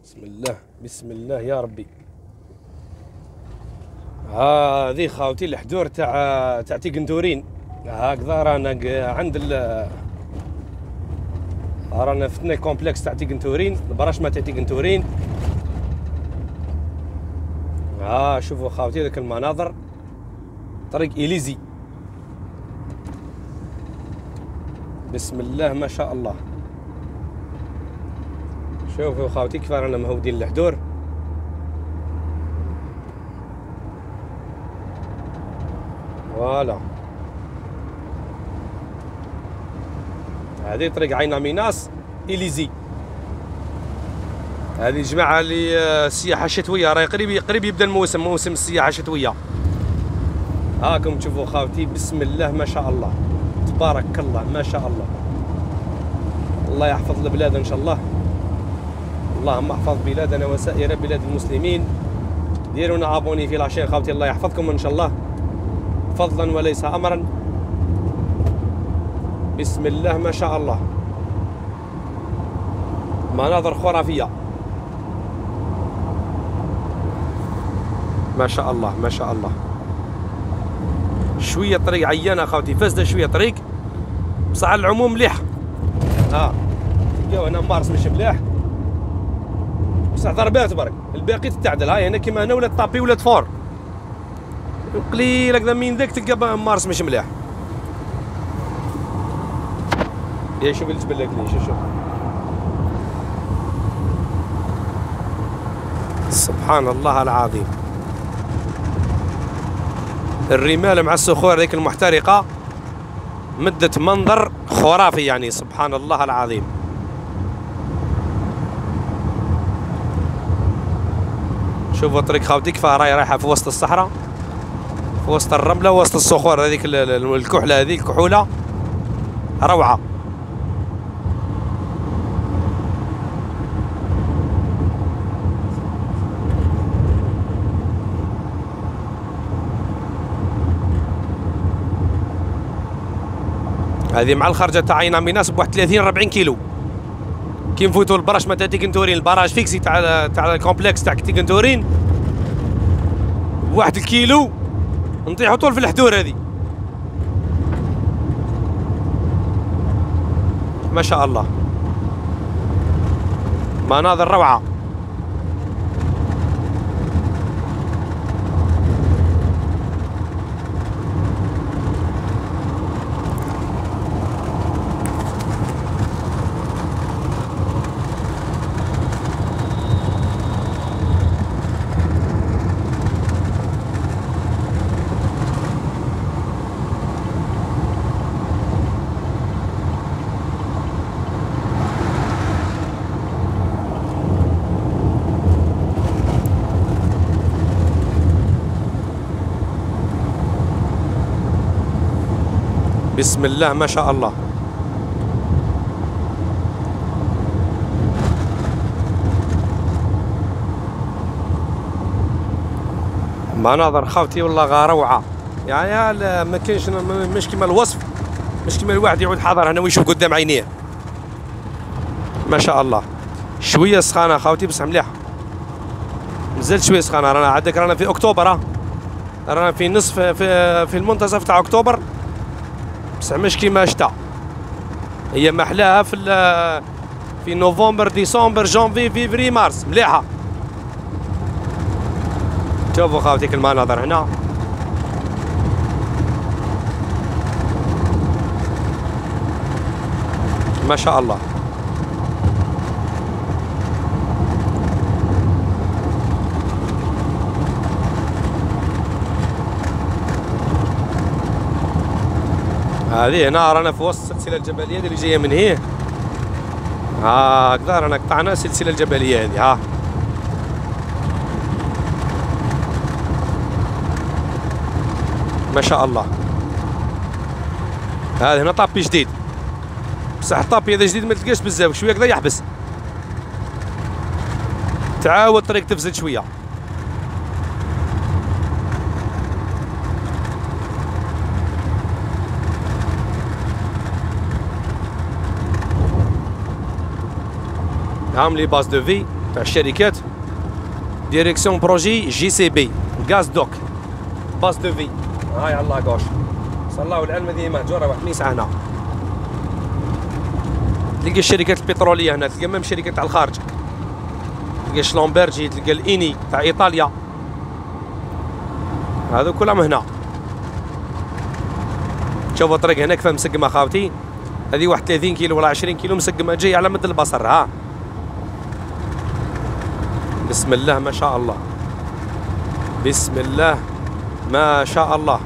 بسم الله بسم الله يا ربي. هذه خاوتي الحدور تاع تيقنتورين. هكذا رانا عند رانا فتنا كومبلكس تاع تيقنتورين، البرشمه تاع تيقنتورين. شوفوا خاوتي ذاك المناظر، طريق إليزي. بسم الله ما شاء الله. شوفوا خاوتي كيف رانا مهودين الحدور. فوالا هذه طريق عين ميناس إليزي. هذه الجماعة اللي السياحة الشتوية، راهي قريب يبدا موسم السياحة الشتوية. هاكم تشوفوا خاوتي، بسم الله ما شاء الله تبارك الله ما شاء الله. الله يحفظ البلاد ان شاء الله. اللهم احفظ بلادنا وسائر بلاد المسلمين. ديرونا ابوني في لاشين خاوتي، الله يحفظكم ان شاء الله فضلا وليس امرا. بسم الله ما شاء الله، مناظر خرافيه ما شاء الله ما شاء الله. شويه طريق عيانه خاوتي، فاسده شويه طريق، بصح على العموم مليح. تلقاو هنا مارس مش مليح، بصح ضربات برك، الباقي تتعدل. هاي هنا كيما هنا ولات طابي ولات فور، قليل هكذا من ذاك تلقى مارس مش مليح. يا شوف اللي تبلك لي، شوف سبحان الله العظيم. الرمال مع الصخور ذيك المحترقة مدت منظر خرافي يعني، سبحان الله العظيم. شوفوا الطريق خاوتي كيف راهي رايحة في وسط الصحراء، في وسط الرملة، وسط الصخور هذيك الكحلة، هذيك الكحولة روعة. هذه مع الخرجة تاع عين ميناس بواحد 30-40 كيلو. كي نفوتوا البرشمة تاع تيقنتورين، البراج فيكسي تاع الكومبلكس تاع تيقنتورين، بواحد الكيلو نطيحوا طول في الحدور هذه. ما شاء الله مناظر روعة. بسم الله ما شاء الله. مناظر خاوتي والله روعة يعني، ما كاينش، مش كيما الوصف، مش كيما الواحد يعود حاضر هنا ويشوف قدام عينيه. ما شاء الله. شوية سخانة خاوتي بصح مليحة، مازال شوية سخانة. رانا عندك رانا في أكتوبر، رانا في نصف في المنتصف تاع أكتوبر، بصح مش كيما شتا. هي محلاها في نوفمبر ديسمبر جانفي فيفري مارس، مليحة. شوفوا خاوتيك المناظر هنا. ما شاء الله. هذه هنا رانا في وسط السلسلة الجبلية اللي جاية من هيه. هكذا رانا قطعنا السلسلة الجبلية هذه. ما شاء الله. هذا هنا طابي جديد، بصح الطابي هذا جديد ما تلقاش بزاف، شوية كذا يحبس، تعاود الطريق تفزد شوية. هام لي باس دو في. تاع الشركات. ديريكسيون بروجي جي سي بي غاز دوك باس دو في. هاي على لاكوش صلاو العلم هذه مهجوره واحد ميسعه هنا. تلقى الشركات البتروليه هنا، تلقى ميم شركات تاع الخارج، تلقى شلومبرجي، تلقى الاني تاع ايطاليا، هذو كلهم هنا. شوفوا الطريق هنا كيف مسقمه خاوتي، هذه واحد 30 كيلو ولا 20 كيلو مسقمه جاي على مد البصر. ها بسم الله ما شاء الله، بسم الله ما شاء الله.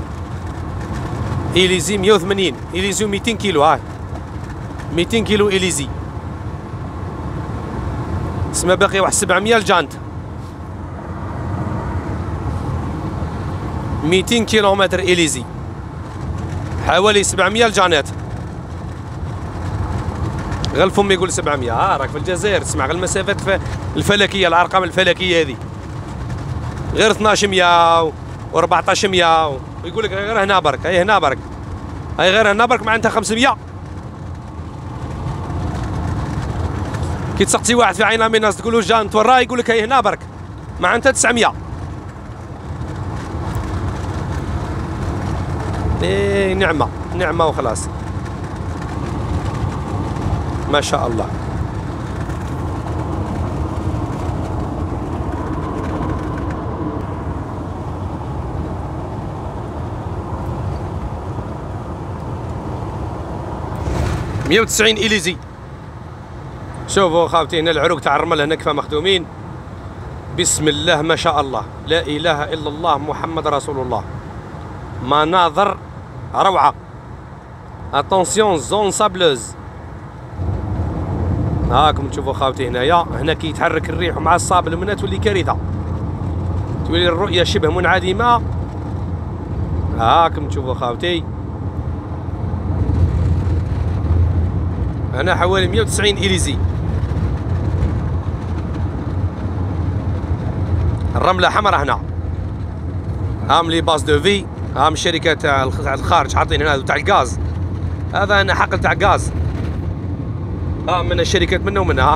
إليزي 180، إليزي 200 كيلو. هاي 200 كيلو إليزي، اسمها باقي واحد 700 الجانت. 200 كيلومتر إليزي، حوالي 700 الجانات. غير الفم يقول 700. راك في الجزائر تسمع غير المسافات الفلكيه، الارقام الفلكيه هذه غير 1200 و1400 ويقول لك غير هنا برك. هي هنا برك، هي غير هنا برك معناتها 500. كي تسقسي واحد في عين اميناس تقول له جان توراه يقول لك هي هنا برك معناتها 900. ايه نعمه نعمه وخلاص ما شاء الله. مية وتسعين إليزي. شوفوا خاوتي هنا العروق تاع الرمل هنا كيف مخدومين. بسم الله ما شاء الله، لا إله إلا الله محمد رسول الله. مناظر روعة. اتونسيون زون سابلوز. هاكم تشوفوا خاوتي هنايا، هنا كي يتحرك الريح مع الصابل منها تولي كارثة، تولي الرؤية شبه منعدمة. هاكم تشوفوا خاوتي هنا حوالي 190 إليزي. الرملة حمراء هنا. هام لي باس دو في، هام الشركة تاع الخارج حاطين هنا تاع الغاز. هذا هنا حقل تاع غاز، من الشركات منه ومنها.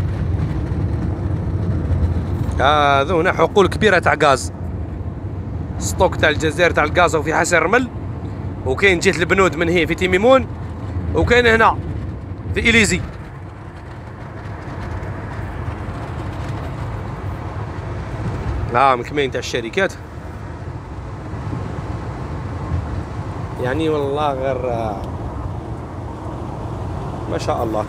هذو هنا حقول كبيرة تاع غاز، ستوك تاع الجزائر تاع الغاز وفي حسن الرمل، وكاين جهة البنود من هي في تيميمون، وكاين هنا في إليزي. مكملين تاع الشركات يعني والله غير ما شاء الله.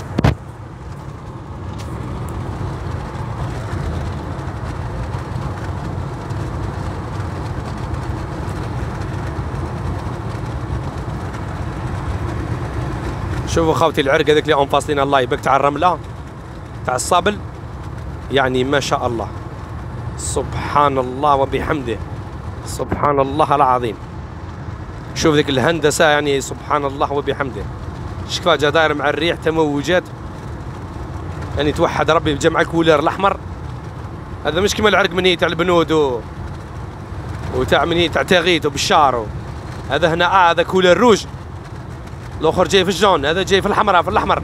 شوفوا خوتي العرق هذاك اللي اونفاصلين الله يبارك تاع الرمله تاع الصابل، يعني ما شاء الله سبحان الله وبحمده، سبحان الله العظيم. شوف ذيك الهندسه يعني سبحان الله وبحمده. شكفا جا داير مع الريح تموجات، يعني توحد ربي بجمع الكولير الاحمر. هذا مش كما العرق من هي تاع البنود وتاع من هي تاع تاغيت وبالشار. هذا هنا هذا كولير روج، الاخر جاي في الجون، هذا جاي في الحمراء في الاحمر.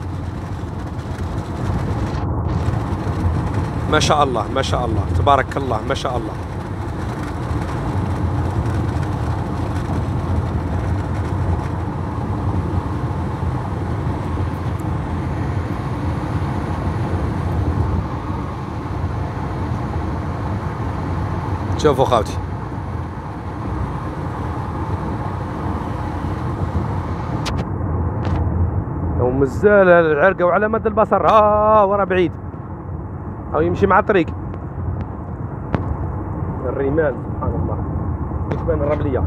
ما شاء الله ما شاء الله تبارك الله ما شاء الله. شوفوا خاوتي ومازال العرقه وعلى مد البصر ورا بعيد او يمشي مع الطريق. الرمال سبحان الله تبان الرمليه.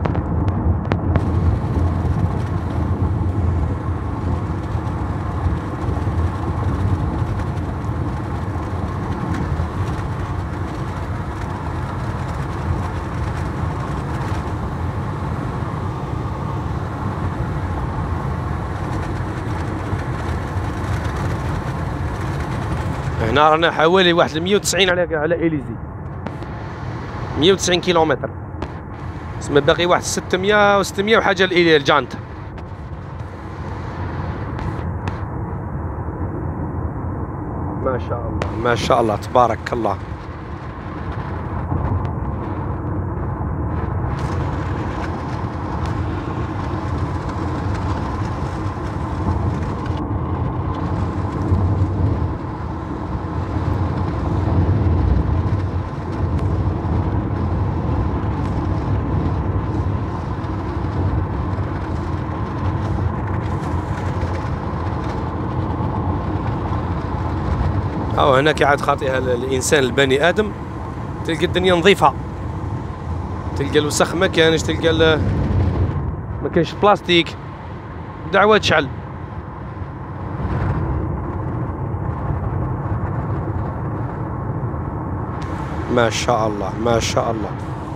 هنا رانا حوالي واحد 190 على إليزي، 190 كيلومتر. اسمه باقي واحد 600 وحاجه الجانت. ما شاء الله ما شاء الله تبارك الله. أو هناك عاد خاطئها الإنسان البني آدم، تلقى الدنيا نظيفة، تلقى الوسخ ما كانش، تلقى ما كانش بلاستيك، دعوة تشعل. ما شاء الله ما شاء الله.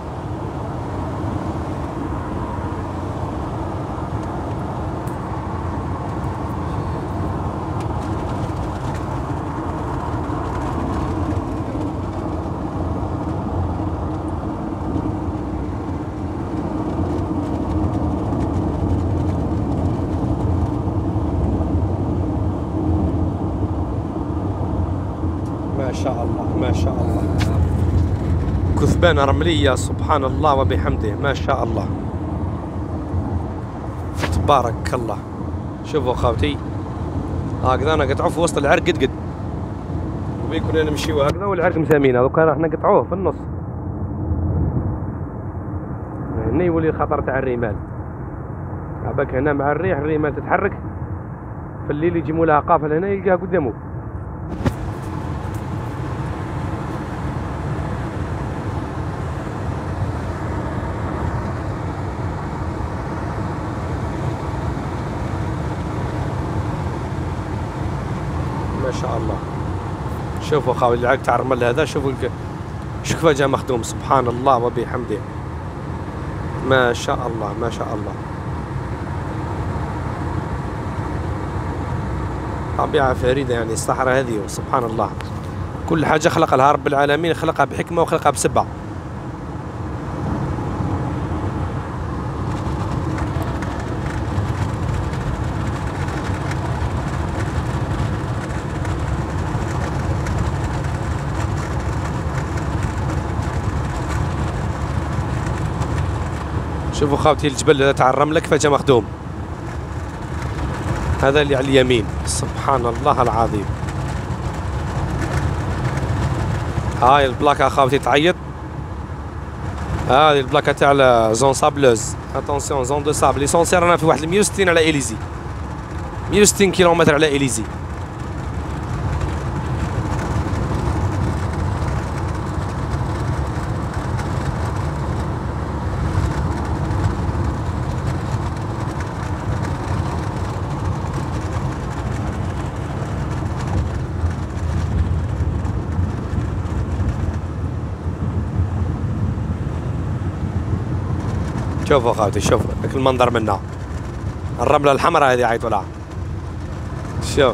ما شاء الله ما شاء الله. كثبان رملية سبحان الله وبحمده ما شاء الله تبارك الله. شوفوا خاوتي هكذا انا قطعوه في وسط العرق قد وبيكون نمشيو هكذا والعرق مسامينه، دوكا راح نقطعوه في النص هنا يولي الخطر تاع الرمال. عباك هنا مع الريح الرمال تتحرك، في الليل يجي مولاها قافل هنا يلقاها قدامه. ما شاء الله. شوفوا خاوي العرق تاع الرمل هذا، شوفوا شوف جا مخدوم سبحان الله وبحمده ما شاء الله ما شاء الله. طبيعة فريدة يعني الصحراء هذه سبحان الله، كل حاجة خلق لها رب العالمين، خلقها بحكمة وخلقها بسبة. شوفوا خاوتي الجبل تاع الرملة كيفاش جا مخدوم، هذا اللي على اليمين سبحان الله العظيم. هاي البلاكة خاوتي تعيط، هذه البلاكة تاع زون سابلوز، اتونسيون زون دو سابل. ليسونسيال رانا في واحد 160 على إليزي، 160 كيلومتر على إليزي. شوفوا خاوتي شوفوا ذاك المنظر منا، الرملة الحمراء هذه عيطوا لها. شوف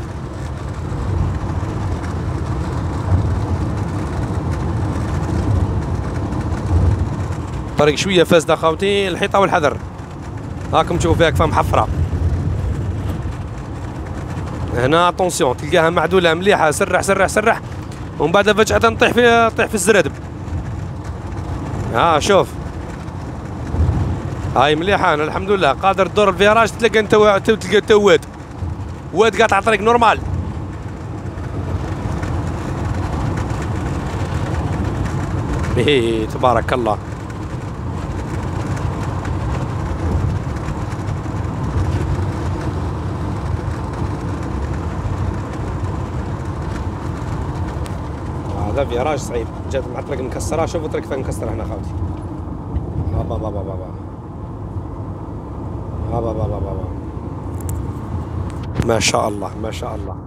طريق شوية فاسدة خاوتي، الحيطة والحذر. هاكم تشوفوا فيها كيف محفرة. هنا اتونسيون تلقاها معدولة مليحة، سرح سرح سرح ومن بعد فجأة تطيح في الزرادب. ها شوف هاي مليحة، أنا الحمد لله قادر تدور الفيراج تلقى انت تلقى انت واد قاطع طريق نورمال. ايه تبارك الله. هذا فيراج صعيب، جات مع طريق مكسرة. شوفوا طريق فين مكسرة هنا خاوتي. بابا بابا بابا بابا بابا بابا ما شاء الله ما شاء الله.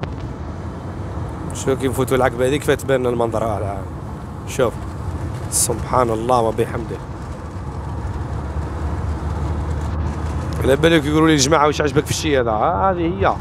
شوف كيف نفوتوا العقبة هذيك كيف تبان المنظر. شوف سبحان الله وبحمده. على بالك يقولوا لي الجماعة واش عجبك في الشيء هذا؟ هذه هي.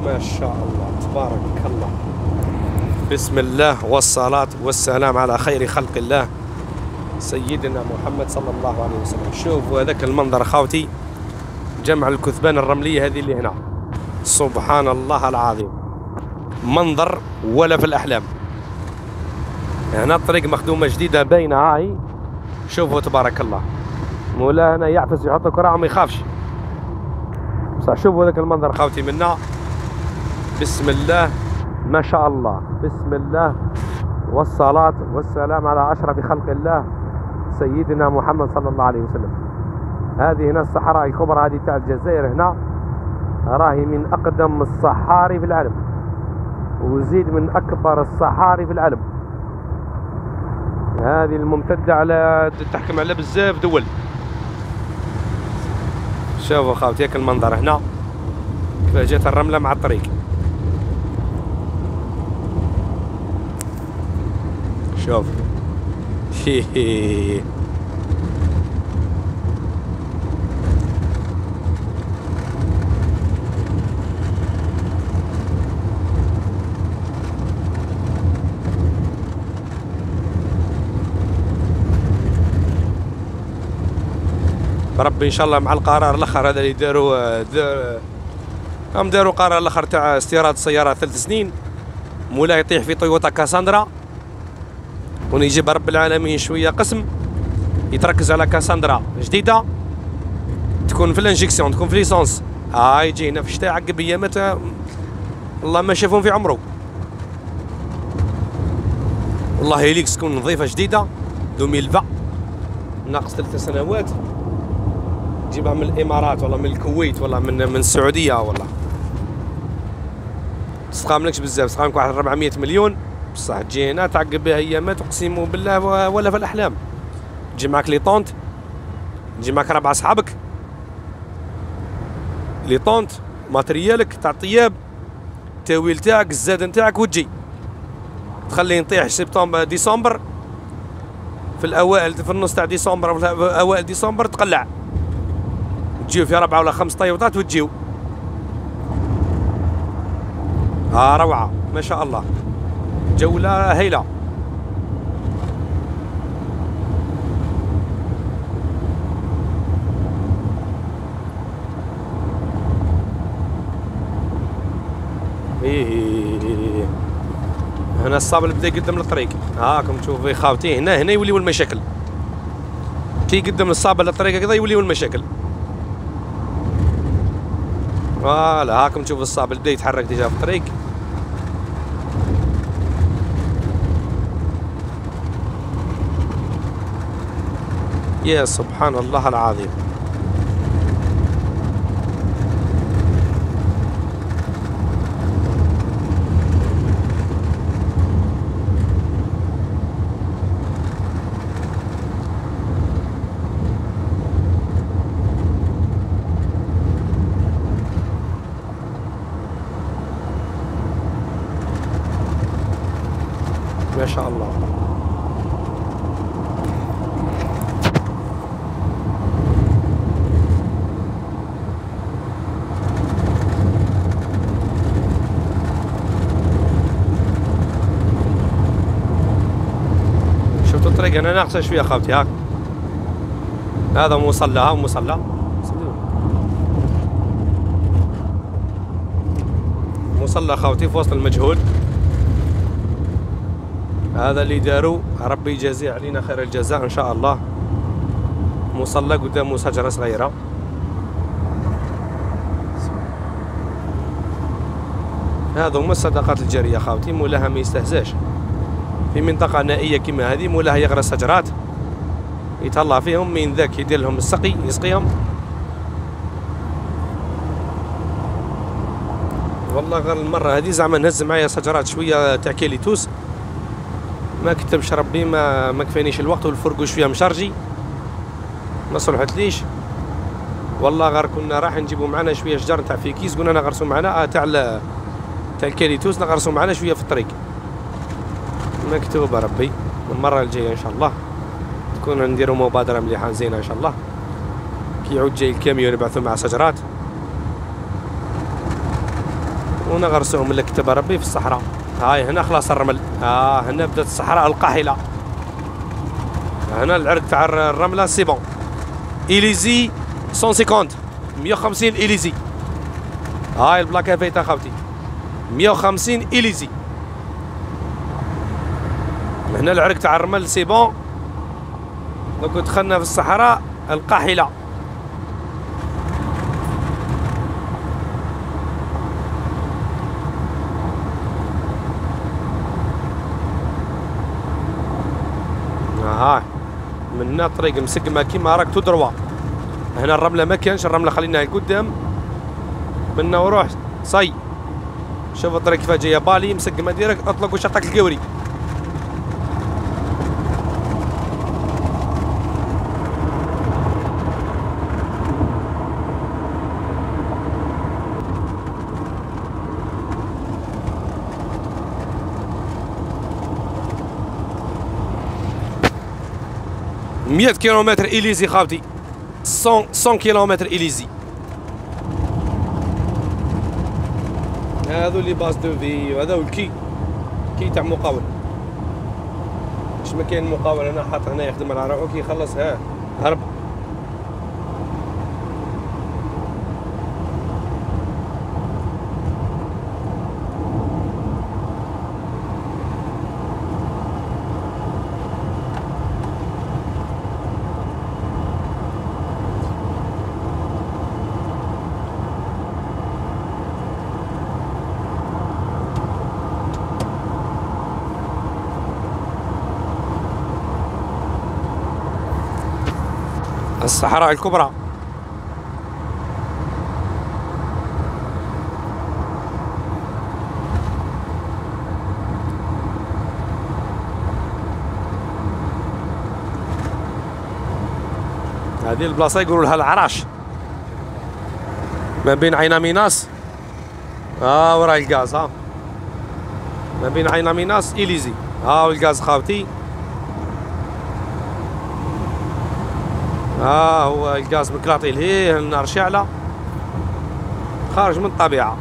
ما شاء الله تبارك الله. بسم الله والصلاة والسلام على خير خلق الله سيدنا محمد صلى الله عليه وسلم. شوفوا هذاك المنظر خاوتي، جمع الكثبان الرملية هذه اللي هنا، سبحان الله العظيم، منظر ولا في الأحلام. هنا الطريق مخدومة جديدة باينة هاي، شوفوا تبارك الله. مولانا يعفس يحط الكرة ما يخافش بصح. شوفوا هذاك المنظر خاوتي منا، بسم الله ما شاء الله، بسم الله والصلاة والسلام على أشرف خلق الله سيدنا محمد صلى الله عليه وسلم. هذه هنا الصحراء الكبرى هذه تاع الجزائر، هنا راهي من أقدم الصحاري في العالم، وزيد من أكبر الصحاري في العالم. هذه الممتدة على تحكم على بزاف دول. شوفوا خاوتي هيك المنظر هنا كيف جات الرملة مع الطريق. شوف بربي ان شاء الله مع القرار الاخر هذا اللي داروا قرار الاخر تاع استيراد سيارة 3 سنين، مولاي يطيح في تويوتا كاساندرا ونجيب رب العالمين شويه قسم يتركز على كاساندرا جديده تكون في الانجكسيون، تكون في ليسونس. يجي هنا في الشتاء عقب ايامات الله ما شافهم في عمره. والله هيليكس تكون نظيفه جديده 2020 ناقص 3 سنوات، تجيبها من الامارات ولا من الكويت ولا من السعوديه، والله تسقاملكش بزاف، تسقاملك واحد 400 مليون بصح تجي هنا تعقب بها ايامات اقسم بالله ولا في الاحلام. تجي معك لي طونت، تجي معك 4 صحابك، لي طونت ماتريالك تاع الطياب، التاويل تاعك، الزاد نتاعك، وتجي تخليه يطيح سبتمبر ديسمبر، في الاوائل في النص تاع ديسمبر ولا اوائل ديسمبر تقلع، تجيو في 4 ولا 5 طيوطات وتجيو. روعه ما شاء الله، جولة هايلة. هنا الصابل بدا يقدم للطريق، هاكم تشوفوا يا خاوتي، هنا يوليو المشاكل، كي يقدم الصابل للطريق هكذا يوليو المشاكل. فوالا هاكم تشوفوا الصابل بدا يتحرك ديجا في الطريق. يا سبحان الله العظيم. ما شاء الله. شفتوا الطريق هنا ناقصه شويه خاوتي، هاك هذا مصلى، ها مصلى، مصلى خاوتي في وسط المجهول. هذا اللي داروا ربي يجازيه علينا خير الجزاء ان شاء الله. مصلى قدامه شجره صغيره. هذا هما الصدقات الجاريه خاوتي، مولاها ما يستهزاش في منطقه نائيه كما هذه، مولاها يغرس شجرات يتهلا فيهم، من ذاك يدير لهم السقي يسقيهم. والله غير المره هذه زعما نهز معايا شجرات شويه تاع كيليتوس، ما كتبش ربي، ما كفانيش الوقت، والفرقوش فيها مشرجي ما صلحتليش. والله غير كنا راح نجيبوا معنا شويه شجر تاع فيكيس، قلنا نغرسوا معنا تاع الكاليتوس، نغرسوا معنا شويه في الطريق. مكتوبه ربي، المره الجايه ان شاء الله تكون نديروا مبادره مليحه زينه ان شاء الله. كي يعود جاي الكاميون يبعثوا مع شجرات ونغرسوهم اللي كتب ربي في الصحراء. هاي هنا خلاص الرمل. هنا بدات الصحراء القاحله. هنا العرق تاع الرمله سي بون. إليزي 150 150 إليزي. هاي البلاكه فايته خاوتي 150 إليزي. هنا العرق تاع الرمل سي بون. دوك دخلنا في الصحراء القاحله. هاي من هنا الطريق مسقمه كيما راك تدروا. هنا الرمله ما كانش، الرمله خليناها لقدام منا وروح صي. شوف الطريق كيفاه جايه بالي مسقمه ديريكت اطلق واش عطاك القوري. مية كيلومتر إليزي خاوتي. 100 كيلومتر إليزي. هذو لي باز دو في، وهذا هو الكي تاع مقاول. واش ما كاين مقاول هنا حاط هنا يخدم على روحو كي يخلص هرب. الصحراء الكبرى. هذه البلاصه يقولوا لها العراش ما بين عين ميناس وراء الغاز. ما بين عين ميناس إليزي. هو الغاز خاوتي. هو الغاز مكلاطي لهيه، النار شاعله خارج من الطبيعه.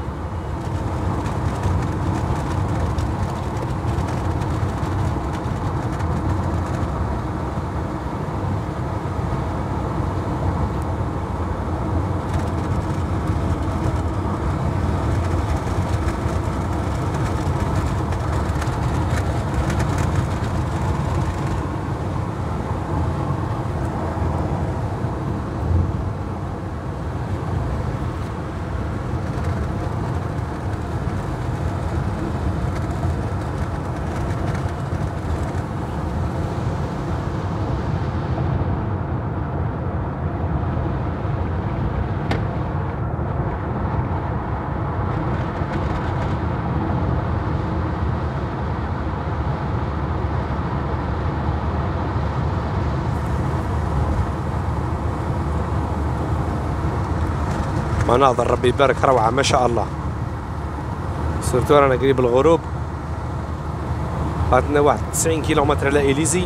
مناظر ربي يبارك روعة ما شاء الله. سورتو رانا قريب الغروب. فاتنا واحد 90 كيلومتر على إليزي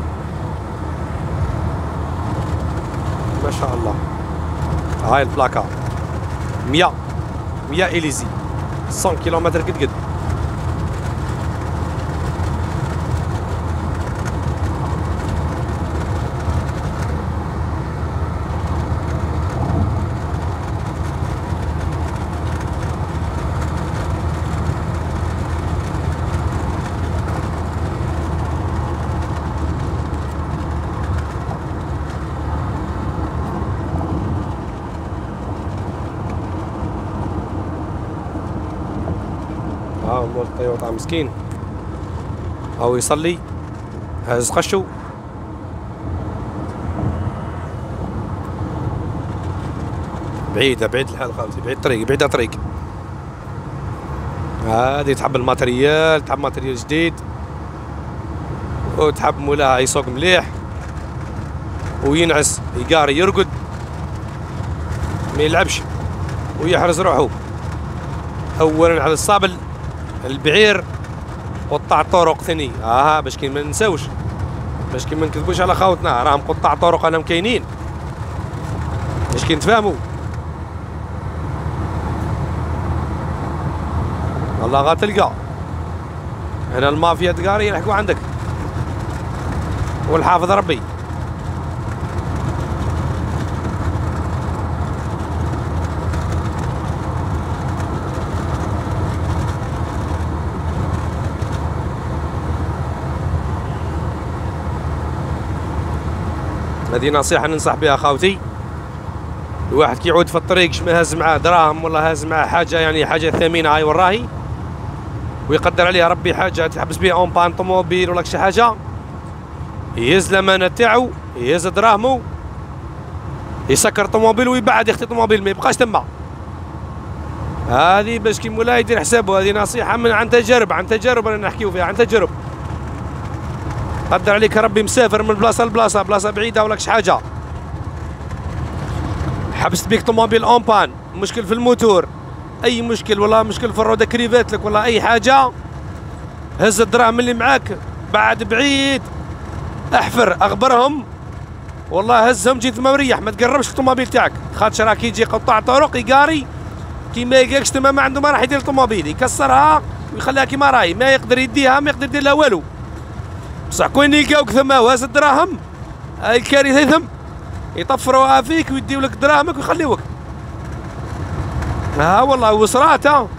ما شاء الله. هاي البلاكا 100 إليزي 100 كيلومتر قد مول الطيوطة مسكين هاو يصلي هاز قشو. بعيد الحال خالتي، بعيد الطريق. هادي تحب الماتريال، تحب ماتريال جديد، وتحب مولاها يسوق مليح وينعس يقاري يرقد ما يلعبش ويحرز روحه. اولا على الصابل البعير قطاع طرق ثاني باش كي ما ننساوش، باش كي ما نكذبوش على خاوتنا راهم قطاع طرق راهم كاينين باش كي نتفاهموا. والله غاتلقى هنا المافيا تقاري يلحقوا عندك والحافظ ربي. هذه نصيحة ننصح بها خاوتي. الواحد كي يعود في الطريق ما هاز معاه دراهم ولا هاز معاه حاجة يعني حاجة ثمينة هاي وراهي ويقدر عليها ربي حاجة تحبس بها اون بان طوموبيل ولا شي حاجة، يهز الأمانة تاعو يهز دراهمو يسكر طوموبيل ويبعد يختي طوموبيل ما يبقاش تما. هذه باش كي مولاي يدير حسابه، هذه نصيحة من عن تجارب، عن تجارب رانا نحكيو فيها، عن تجارب. قدر عليك ربي مسافر من بلاصة لبلاصة، بلاصة بعيدة ولا شي حاجة، حبست بيك طوموبيل اون بان، مشكل في الموتور، اي مشكل ولا مشكل في الرودا كريفات لك ولا اي حاجه، هز الدراهم اللي معاك بعد بعيد، احفر اخبرهم والله هزهم جيت مريح، ما تقربش الطوموبيل تاعك، خاطش راه كي يجي قطاع طرق يقاري كي ما يلقاكش تما ما عنده ما راح يدير الطوموبيل، يكسرها ويخليها كيما راهي، ما يقدر يديها ما يقدر يدير لها والو. بصح كون يلقاوك ثما وهز الدراهم الكارثه ثم يطفروها فيك ويديو لك دراهمك ويخليوك. ها والله وصرات ها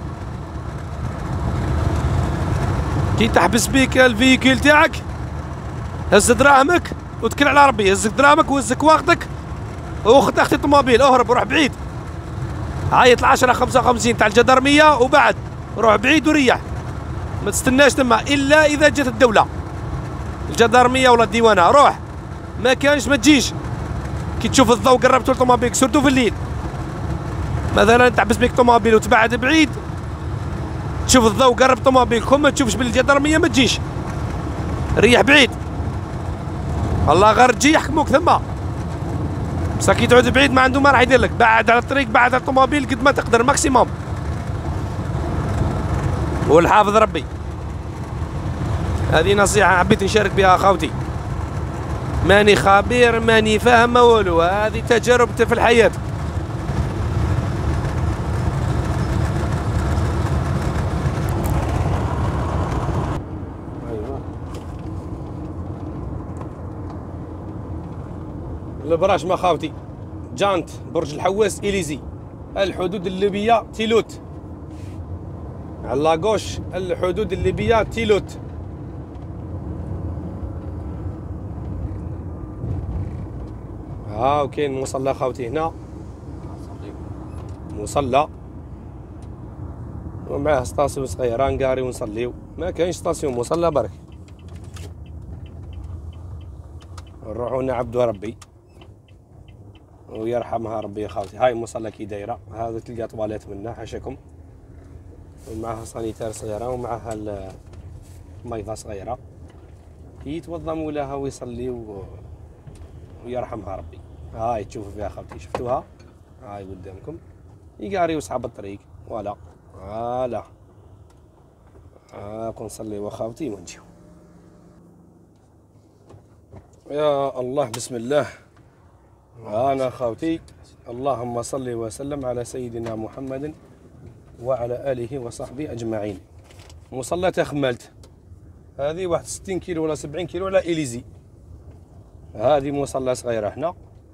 كي تحبس بيك الفيكيل تاعك هز دراهمك وتكل على ربي، هزك دراهمك وهزك وقتك وخذ اختي الطوموبيل اهرب وروح بعيد، عيط 10 55 تاع الجدرميه وبعد روح بعيد وريح، ما تستناش تما الا اذا جات الدوله الجدرميه ولا الديوانه، روح ما كانش ما تجيش. كي تشوف الضوء قربتوا لطوموبيلك سورتو في الليل، مثلا تحبس بيك طوموبيل وتبعد بعيد، تشوف الضوء قرب طوموبيلك ما تشوفش بالجدرميه ما تجيش، ريح بعيد الله غير تجي يحكموك ثما. بصح كي تعود بعيد ما عنده ما راح يدير لك، بعد على الطريق بعد على الطوموبيل قد ما تقدر ماكسيموم، والحافظ ربي. هذه نصيحه حبيت نشارك بها اخوتي، ماني خبير ماني فاهم والو، هذه تجارب في الحياة. ايوه البراش ما خاوتي جانت برج الحواس إليزي، الحدود الليبية تيلوت، على لاغوش الحدود الليبية تيلوت. ها وكاين مصلى خاوتي هنا، مصلى ومعاه ستاسيون صغيره نقاري ونصليو، ما كاينش ستاسيون مصلى برك، نروحو نعبدو ربي ويرحمها ربي يا خاوتي. هاي مصلى كي دايره، هذا تلقى طواليت منه حاشاكم، ومعها سانيتير صغيره ومعها ميضه صغيره، يتوضا مولاها ويصلي ويرحمها ربي. هاي تشوفوا فيها خاوتي، شفتوها هاي قدامكم، يقاريو صحاب الطريق فوالا فوالا. هاكم نصليو خاوتي ونجيو. يا الله بسم الله. أنا خاوتي اللهم صل وسلم على سيدنا محمد وعلى آله وصحبه أجمعين. مصلى تخملت هذه 61 كيلو ولا 70 كيلو على إليزي، هذه مصلى صغيرة هنا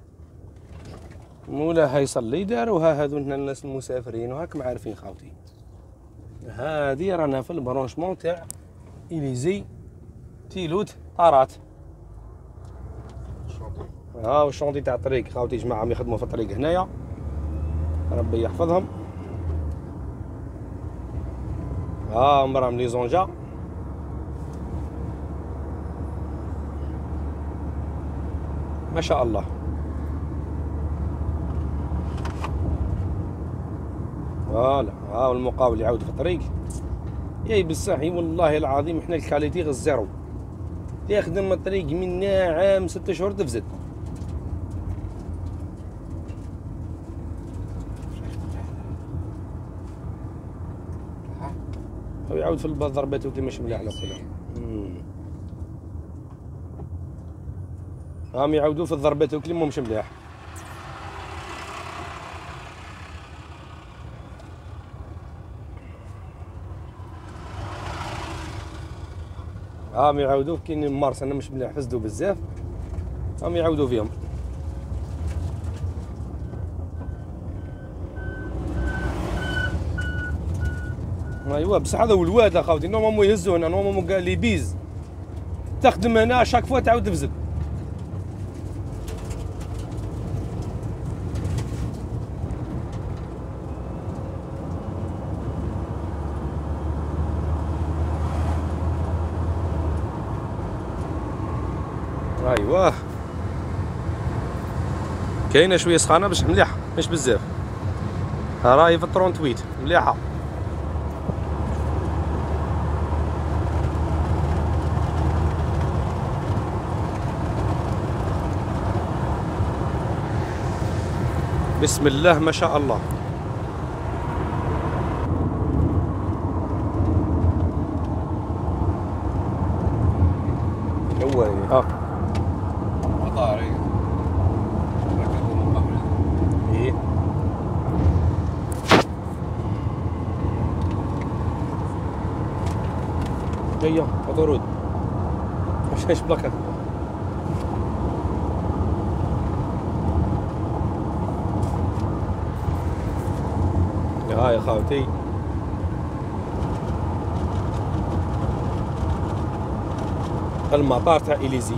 مولاها يصلي داروها هذو هنا الناس المسافرين وهاكم عارفين خاوتي. هذه رانا في البرونشمون تاع إليزي تيلوت أرات. ها والشونطي تاع الطريق خاوتي جماعة يخدموا في الطريق هنايا ربي يحفظهم. ها مراهم لي زونجا ما شاء الله. فوالا ها المقاول يعاود في الطريق ياي بالصحي والله العظيم احنا الكاليتي غير الزيرو، يخدم الطريق منا عام 6 شهور تفزد. ويعاود في الضربات اللي مش مليح كلهم. هم يعاودوا في الضربات اللي مش مليح. راهم يعاودوا كاين مارس انا مش مليح فزدوا بزاف راهم يعاودوا فيهم. ايوا بصح هذا هو الواد اخاوتي نورمالمون يهزو هنا نورمالمون قال لي بيز تخدم هنا شاك فوا تعاود تفزد. ايوا كاينه شويه سخانه باش مليحه مش بزاف. راهي في 38 مليحه. بسم الله ما شاء الله. هو مطار ركبوا من قبل. ايه جايه اوتورود ايش بلاكه. هاي خاوتي المطار تاع إليزي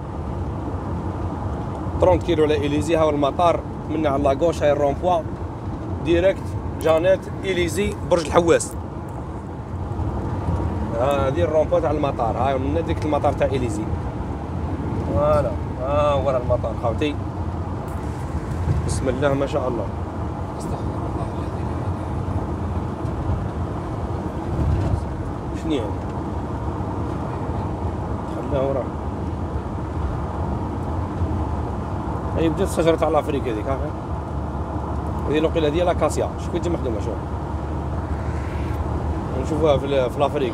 30 كيلو على إليزي. هاو المطار من على لاكوش. هاي الرومبوا ديريكت جانيت إليزي برج الحواس. هذه الرومبوا تاع المطار. هاي من ديك المطار تاع إليزي. فوالا ورا المطار خاوتي. بسم الله ما شاء الله. شنو يعني؟ خلاه وراه. هاي بدات الشجرة تاع لافريك هذيك ها. هذه الوقيله ديال لاكاسيا شوف كي تجي مخدومه شوف. نشوفوها في لافريك.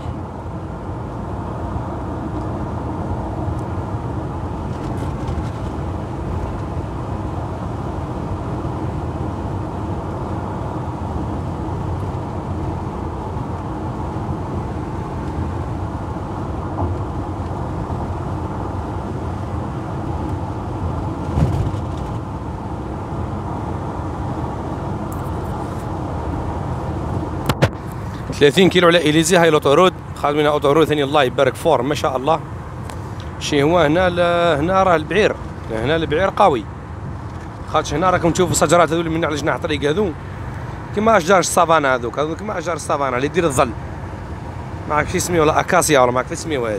ثلاثين كيلو على إليزي. هاي الأوتورود خادمينها أوتورود ثاني الله يبارك فور ما شاء الله. شي هو هنا هنا راه البعير. هنا البعير قوي خاطش هنا راكم تشوفوا الشجرات هذو اللي من على جناح الطريق هذو كيما أشجار السافانا. هذوك كيما أشجار السافانا اللي دير الظل. ما عرفت كيف يسميوها أكاسيا ولا ما عرفت كيف يسميوها هذه.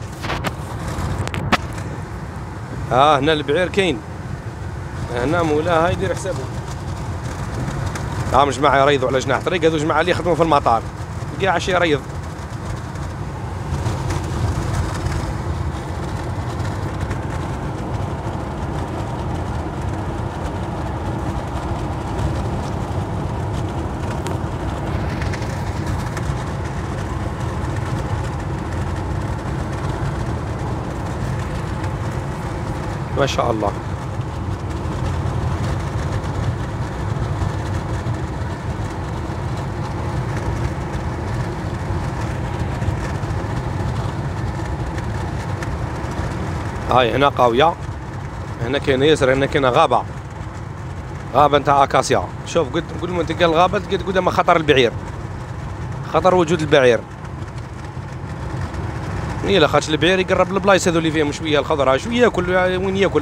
هنا البعير كاين هنا مولاها يدير حسابه. هم جماعة يريضوا على جناح الطريق. هذو جماعة اللي يخدموا في المطار كاع شي يريض. ما شاء الله. هاي هنا قاوية. هنا كاينه ياسر. هنا كاينه غابة نتاع اكاسيا. شوف قد ما تلقى الغابة تلقى قدام خطر البعير. خطر وجود البعير. هي لا خاطش البعير يقرب البلايص هذو اللي فيهم شوية الخضرة شوية ياكل وين ياكل.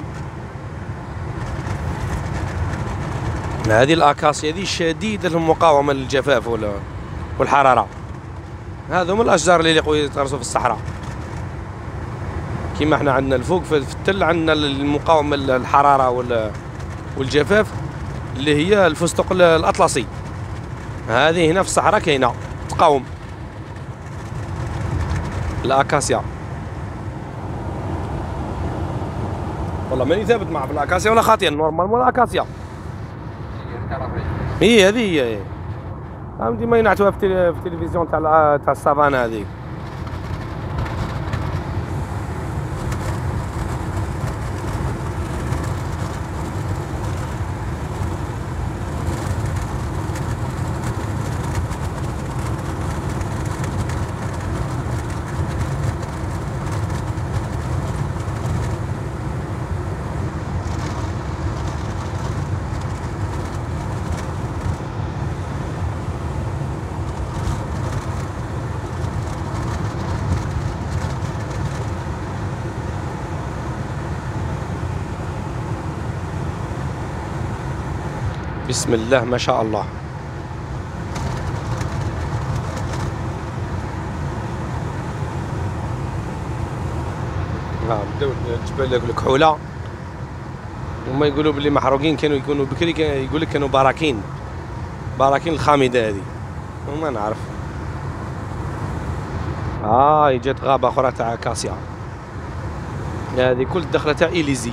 هذه الاكاسيا هذه شديدة المقاومة للجفاف والحرارة. هذو من الاشجار اللي يليقوا يتغرسوا في الصحراء. كيما احنا عندنا الفوق في التل عندنا المقاومة للحرارة والجفاف اللي هي الفستق الأطلسي. هذه هنا في الصحراء كاينة تقاوم الأكاسيا. والله ماني ثابت معها في الأكاسيا ولا خاطئا نورمالمون الأكاسيا. هي هذه هي ديما ينعتوها في التلفزيون تاع السافانا هذيك. بسم الله ما شاء الله. بداو تجبل لك الكحوله، هما يقولوا بلي محروقين كانوا يكونوا بكري، يقول لك كانوا براكين الخامده هذه، وما نعرف. جات غابه اخرى تاع كاسيا، هذه كل الدخله تاع إليزي.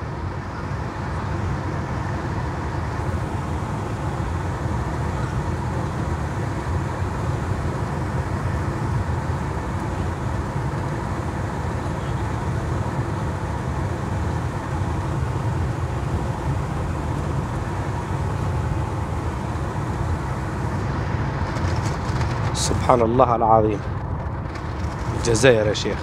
سبحان الله العظيم، الجزائر يا شيخ.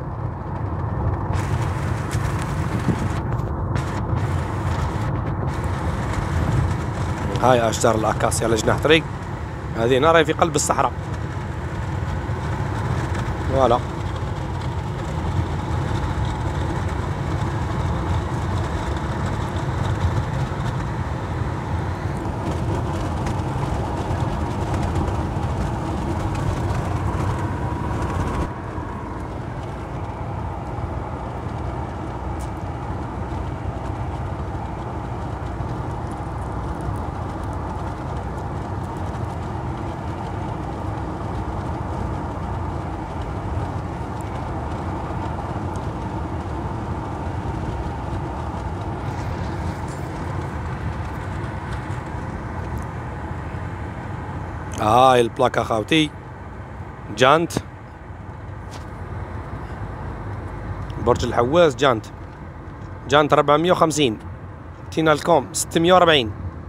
هاي أشجار الأكاسيا على جناح طريق، هذه هنا راهي في قلب الصحراء. فوالا. هاي البلاكة خاوتي، جانت برج الحواس، جانت 450، تينا الكوم 640.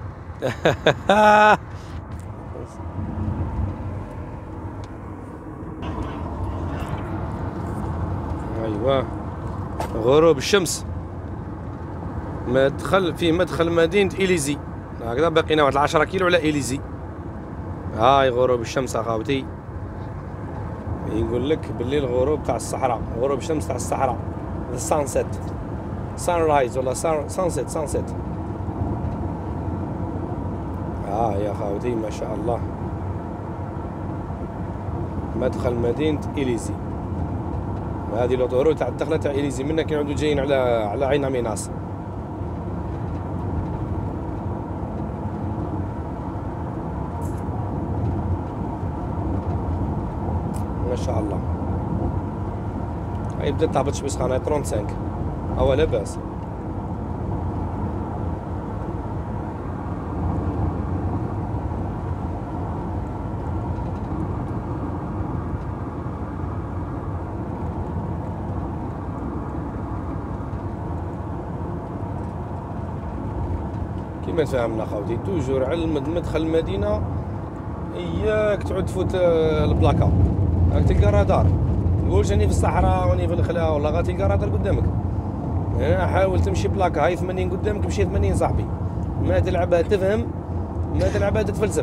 ايوه غروب الشمس، مدخل مدينة إليزي، هكذا باقينا واحد 10 كيلو على إليزي. هاي غروب الشمس اخاوتي، يقول لك بالليل غروب تاع الصحراء، غروب الشمس تاع الصحراء، السانسيت، سان رايز ولا سانسيت. يا اخاوتي ما شاء الله، مدخل مدينة إليزي. هذه الاوتوروت تاع الدخله تاع إليزي، منا كيعودوا جايين على عين اميناس. ما شاء الله. هاي بدات تهبط شوي سخانه 35، لا باس. كيما تفهمنا خاوتي، توجور على مدخل المدينه اياك تعود تفوت البلاكا، راك تلقى رادار. تقولش راني في الصحراء واني في الخلا، والله غتلقى رادار قدامك. انا حاول تمشي بلاكا، هاي 80 قدامك، مشي 80 صاحبي. ما تلعبها تفهم، ما تلعبها تتفلسف.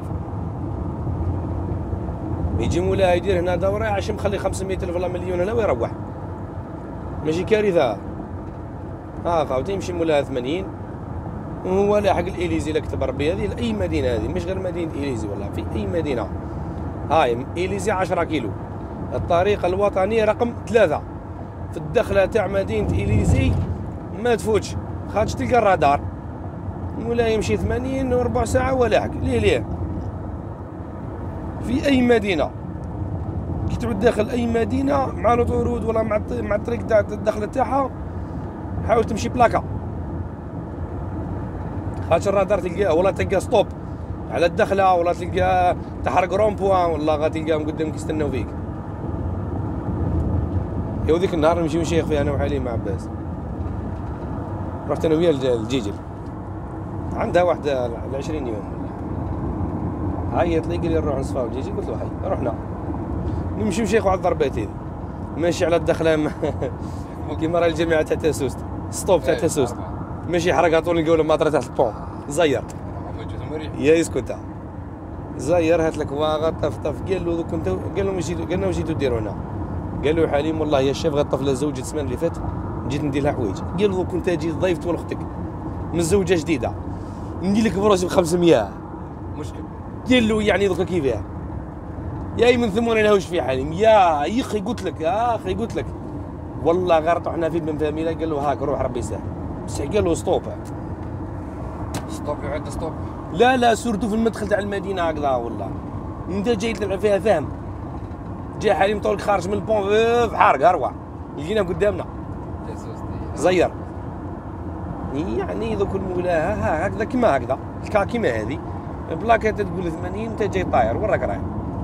يجي مولاها يدير هنا دوره عاش مخلي 500,000 ولا مليون هنا ويروح، ماشي كارثه. خاوتي يمشي مولاها 80 وهو لاحق الإليزي. لك كتب ربي هذه لأي مدينة، هذه مش غير مدينة إليزي، والله في أي مدينة. هاي إليزي 10 كيلو، الطريق الوطني رقم 3 في الدخلة تاع مدينة إليزي. ما تفوتش، خاطش تلقى الرادار. مولاي يمشي 80 وربع ساعة ولاحق. ليه في أي مدينة كي تعود داخل أي مدينة مع الأوتورود ولا مع الطريق تاع الدخلة تاعها، حاول تمشي بلاكا، خاطش الرادار تلقاه، ولا تلقى ستوب على الدخله، ولا تلقى تحرق رومبوان، والله غتلقاهم قدامك يستناو فيك. يا ذيك النهار نمشي نشيخ فيها انا وحليم مع عباس، رحت انا ويا الجيجل، عندها واحد 20 يوم. عيط لي قال لي نروح نصفاو الجيجل، قلت له هاي رحنا نمشي نشيخوا على الضربات هذي، ماشي على الدخله كيما راه الجامعه تاع تاسوست، ستوب تاع تاسوست، ماشي حرقها طول القوله ماطره تحت البون، زير يا اسكت زير، هات لك واغا طف. قال له دوك انت، قال له واش جيتو ديروا هنا؟ قال له حليم والله يا شيف غطفله زوجة السمانه اللي فاتت، جيت ندير لها حوايج. قال له دوك انت جيت ضيف تول اختك متزوجه جديده، ندير لك بروسي ب 500. مشكل. قال له يعني دوكا كيفاه يا من ثم انا واش في حالي يا اخي قلت لك يا اخي قلت لك والله غير طحنا في بن فاميلا قال له هاك روح ربي يسهل بصح قال له ستوب ستوب يعد ستوب. لا لا سورتو في المدخل تاع المدينه هكذا والله انت جاي تلعب فيها فاهم جاي حالي مطولك خارج من البون في حارق اروع لقينا قدامنا زير يعني ذوك المولاه ها هكذا كيما هكذا الكا كيما هذه البلاكات تقول 80 انت جاي طاير وين راك رايح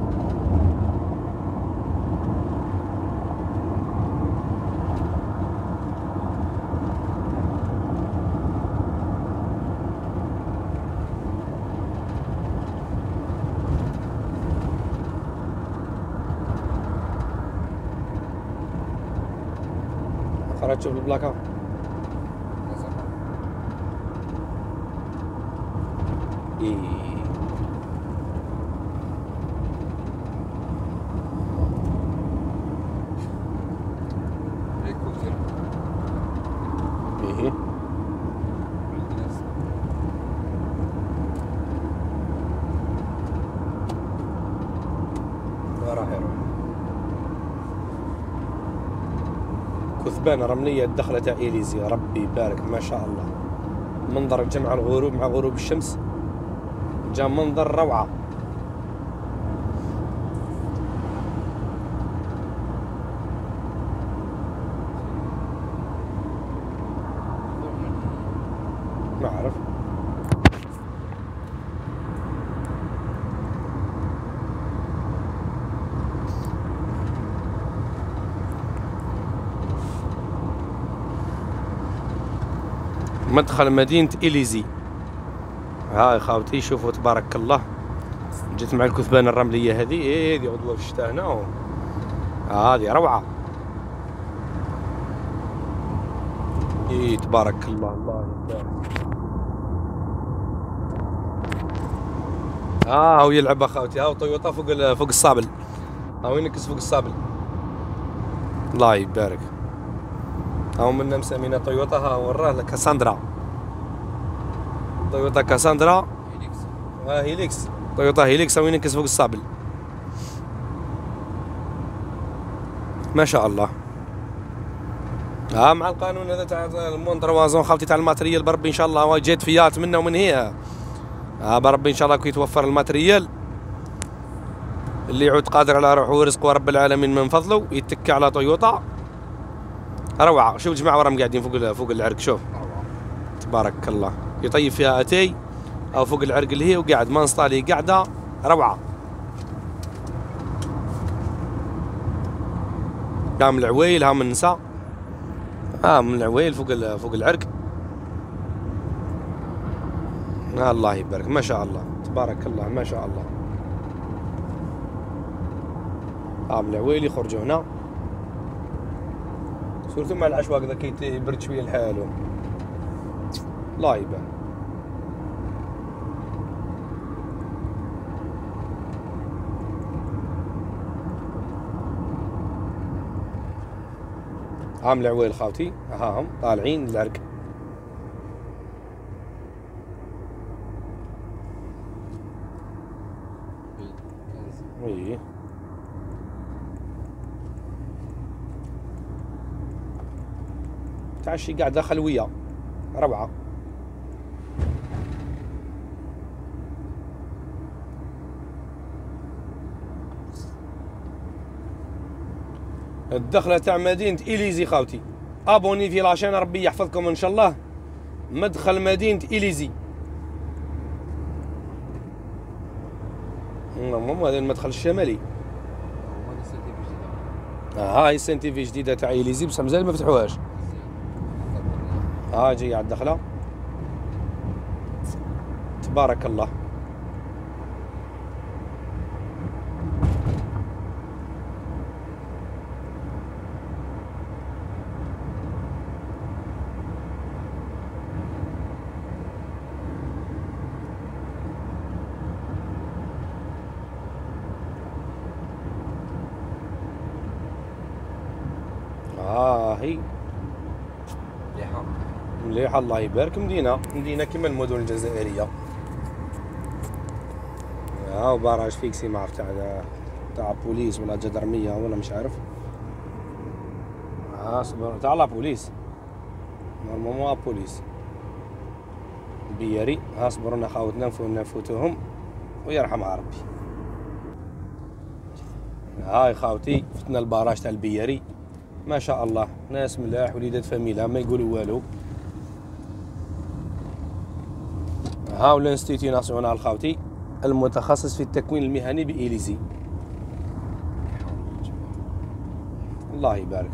خرج تشوف البلاكه إيه. هليكوبتر. ايه راح يروح كثبان رمليه الدخله تاع إليزي ربي يبارك ما شاء الله منظر الجمع الغروب مع غروب الشمس جا منظر روعه ما اعرف مدخل مدينة إليزي هاي خاوتي شوفوا تبارك الله جيت مع الكثبان الرملية هذه ايه هذه عضوة في الشتاء هنا هذه روعة ايه تبارك الله الله يبارك هو يلعب اخوتي هاو طويوطا فوق الصابل هاو ينكس فوق الصابل الله يبارك هاو منا مسمينا طويوطا ها وراه لك كاساندرا طويوطا كاساندرا هيليكس طويوطا هيليكس هاو ينكس فوق الصابل ما شاء الله مع القانون هذا تاع المونتروازون خاوتي تاع الماتريال بربي ان شاء الله جات فيات منا ومن هي بربي ان شاء الله كي يتوفر الماتريال اللي يعود قادر على روحه ورزقه رب العالمين من فضله يتكى على طويوطا روعه شوف الجماعه وراهم قاعدين فوق العرق شوف تبارك الله يطيب فيها اتاي او فوق العرق اللي هي وقاعد ما نصطالي قاعده روعه قام العويل ها من النساء من العويل فوق العرق الله يبارك ما شاء الله تبارك الله ما شاء الله من العويل يخرجوا هنا سورتو مع العشواء كذا كي يبرد شويه الحال الله يبارك من العويل خاوتي هم طالعين العرق ايه تعشي قاعدة خلوية روعة الدخلة تاع مدينة إليزي خاوتي ابوني في لاشين ربي يحفظكم ان شاء الله مدخل مدينة إليزي هذا المدخل الشمالي هاي سنتيفي جديدة تاع إليزي بصح مازال ما فتحوهاش جاي على الدخلة تبارك الله هي مليحة الله يبارك. مدينة كما المدن الجزائرية. ها باراج فيكسي ما عرفت تاع بوليس ولا جدرمية ولا مش عارف. تاع لا بوليس نورمالمون بوليس بياري. ها صبرونا خاوتنا نفوتوهم ويرحمها ربي. هاي خاوتي فتنا الباراج تاع البياري ما شاء الله، ناس ملاح وليدات فاميلا ما يقولوا والو. هاو الانستيتيو ناسيونال خاوتي المتخصص في التكوين المهني بإليزي. الله يبارك.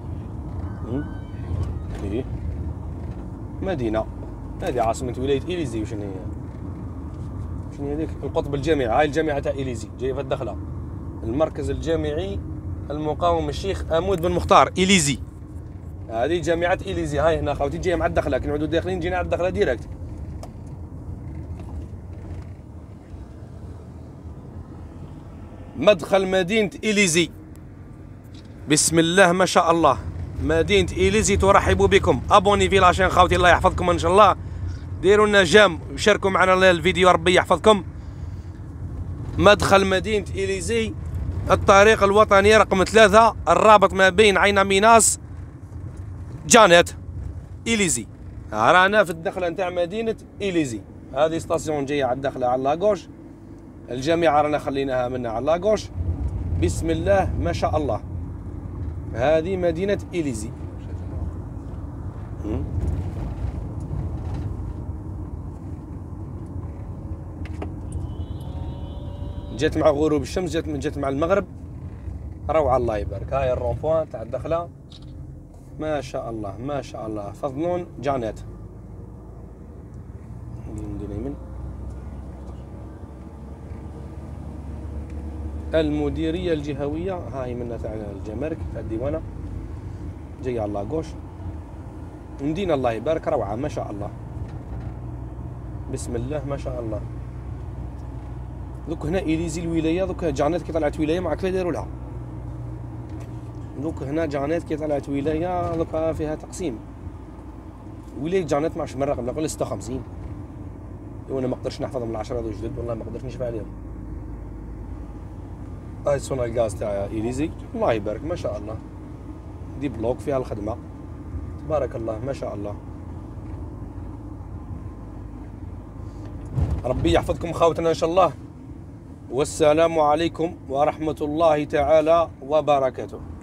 ايه مدينة هذه عاصمة ولاية إليزي. وشنو هي؟ شنو هي هذيك؟ القطب الجامعي. هاي الجامعة تاع إليزي جاية في الدخلة. المركز الجامعي المقاوم الشيخ أمود بن مختار إليزي. هذه جامعة إليزي. هاي هنا خاوتي جاية مع الدخلة، كي نعودو داخلين جينا على الدخلة ديريكت. مدخل مدينة إليزي. بسم الله ما شاء الله. مدينة إليزي ترحب بكم. ابوني في لاشين خاوتي الله يحفظكم ان شاء الله. ديروا لنا جام وشاركوا معنا الفيديو ربي يحفظكم. مدخل مدينة إليزي، الطريق الوطني رقم 3 الرابط ما بين عين ميناس جانت إليزي. رانا في الدخلة نتاع مدينة إليزي. هذه ستاسيون جاية على الدخلة على لاغوش. الجامعة رانا خليناها منا على لاغوش. بسم الله ما شاء الله. هذه مدينة إليزي. جات مع غروب الشمس، جات مع المغرب. روعة الله يبارك. هاي الرونبوان تاع الدخلة ما شاء الله ما شاء الله. فضلون جانات. المديرية الجهوية هاي منا تاع الجمارك تاع الديوانة جاية على لاغوش. مدينة الله يبارك روعة ما شاء الله. بسم الله ما شاء الله. دوك هنا إليزي الولاية. دوك جانات كي طلعت ولاية ما عرفت كيف داروا لها. دوك هنا جانات كي طلعت ولاية دوك فيها تقسيم. ولاية جانات ما عرفتش من الرقم نقول 56. وانا ما قدرتش نحفظهم العشرة ذو جدد والله ما قدرتش نشفى عليهم. هاي صنع الغاز تاع إليزي الله يبارك ما شاء الله. دي بلوك فيها الخدمة تبارك الله ما شاء الله. ربي يحفظكم خاوتنا إن شاء الله. والسلام عليكم ورحمة الله تعالى وبركاته.